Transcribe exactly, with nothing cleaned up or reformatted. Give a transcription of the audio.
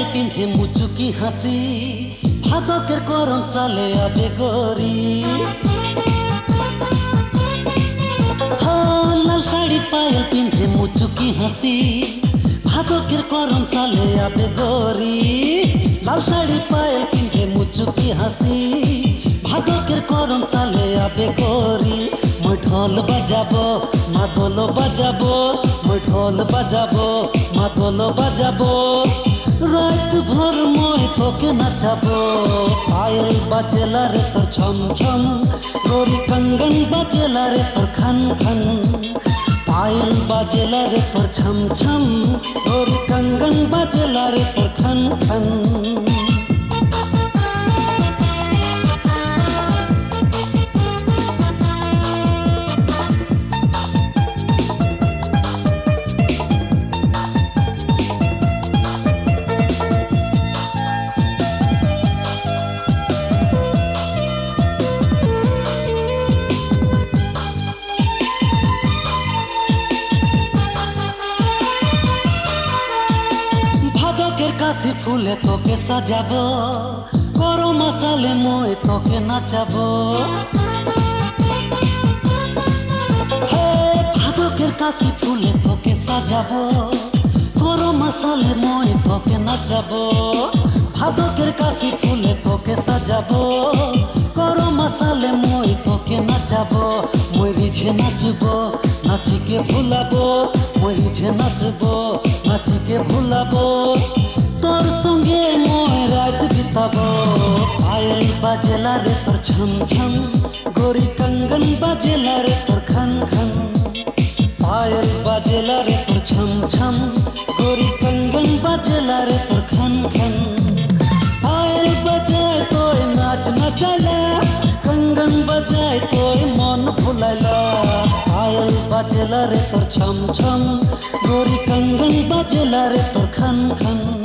পিন্ধে মুচুকি হাসি ভাদকের গরম সালে আবে গরি লাল শাড়ি পায়েল পিন্ধে মুচুকি হাসি ভাদকের গরম সালে আবে গরি লাল শাড়ি পায়েল পিন্ধে মুচুকি হাসি ভাদকের গরম সালে আবে গরি মই ঢোল বাজাবো মাদল বাজাবো মই ঢোল বাজাবো মাদল বাজাবো রাত ভর মই তোকে নাচাবো পায়েল বাজেলা রে তোর ছম ছম গরি कंगन বাজেলা রে তোর খান খান পায়েল বাজেলা রে তোর ছম ছম গরি कंगन বাজেলা রে তোর খান খান কাশি ফুলে তোকে সাজাবো গরম মশালে মই তোকে নাচাবো ভাদকের কাশি ফুলে তোকে সাজাবো গরম মশালে মই তোকে নাচাবো ভাদকের কাশি ফুলে তোকে সাজাবো গরম মশালে মই তোকে নাচাবো মই রিঝে নাচবো নাচিকে ভুলাবো মই রিঝে নাচবো নাচিকে ভুলাবো তোর সঙ্গে মই রাত বিতাবো পায়েল বাজেলা রে তোর ছম ছম গরি कंगन বাজেলা রে তোর খান খান পায়েল বাজেলা রে তোর ছম ছম গরি कंगन বাজেলা রে তোর খান খান পায়েল বাজায় তোয় নাচ নাচাইলা कंगन বাজায় তোয় মন ভুলাইলা পায়েল বাজেলা রে তোর ছম ছম গরি कंगन বাজেলা রে তোর খান খান